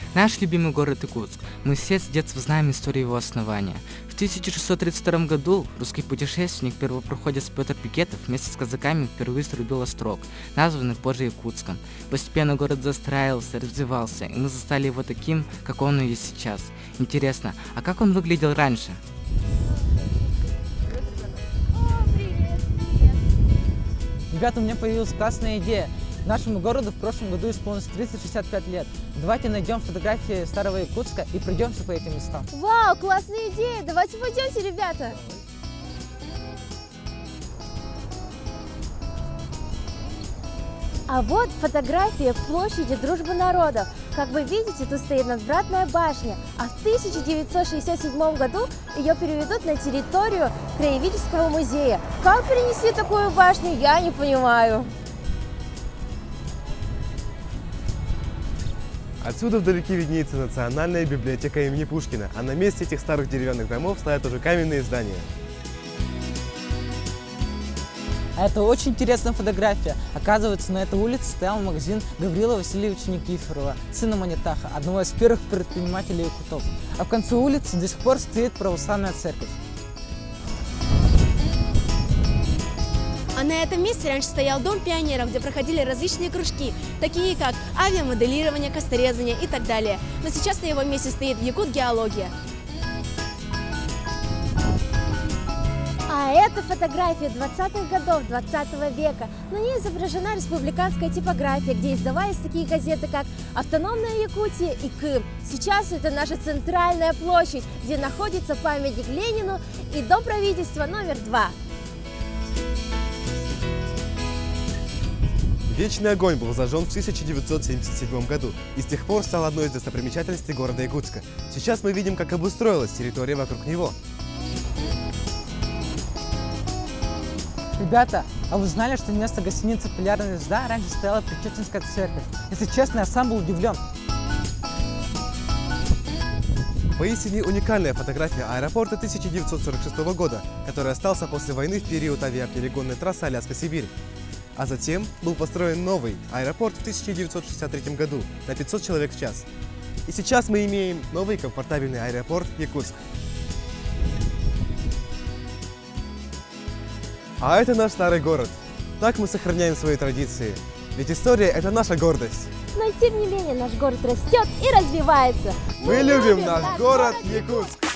Наш любимый город Якутск. Мы все с детства знаем историю его основания. В 1632 году русский путешественник, первопроходец Петр Пикетов вместе с казаками впервые срубил острог, названный позже Якутском. Постепенно город застраивался, развивался, и мы застали его таким, как он и есть сейчас. Интересно, а как он выглядел раньше? Ребята, у меня появилась классная идея. Нашему городу в прошлом году исполнилось 365 лет. Давайте найдем фотографии старого Якутска и пройдемся по этим местам. Вау, классная идея! Давайте пойдемте, ребята! А вот фотография площади Дружбы народов. Как вы видите, тут стоит надвратная башня, а в 1967 году ее переведут на территорию Краеведческого музея. Как перенесли такую башню, я не понимаю. Отсюда вдалеке виднеется Национальная библиотека имени Пушкина, а на месте этих старых деревянных домов стоят уже каменные здания. А это очень интересная фотография. Оказывается, на этой улице стоял магазин Гаврила Васильевича Никифорова, сына Манитаха, одного из первых предпринимателей якутов. А в конце улицы до сих пор стоит православная церковь. А на этом месте раньше стоял дом пионеров, где проходили различные кружки, такие как авиамоделирование, косторезание и так далее. Но сейчас на его месте стоит Якут-геология. А это фотография 20-х годов 20 века. На ней изображена республиканская типография, где издавались такие газеты, как «Автономная Якутия» и «Кым». Сейчас это наша центральная площадь, где находится памятник Ленину и дом правительства номер 2. Вечный огонь был зажжен в 1977 году и с тех пор стал одной из достопримечательностей города Якутска. Сейчас мы видим, как обустроилась территория вокруг него. Ребята, а вы знали, что вместо гостиницы «Полярная звезда» раньше стояла Причетинская церковь? Если честно, я сам был удивлен. Поистине уникальная фотография аэропорта 1946 года, который остался после войны в период авиаперегонной трассы Аляска-Сибирь. А затем был построен новый аэропорт в 1963 году на 500 человек в час. И сейчас мы имеем новый комфортабельный аэропорт Якутск. А это наш старый город. Так мы сохраняем свои традиции. Ведь история – это наша гордость. Но тем не менее наш город растет и развивается. Мы любим наш город Якутск!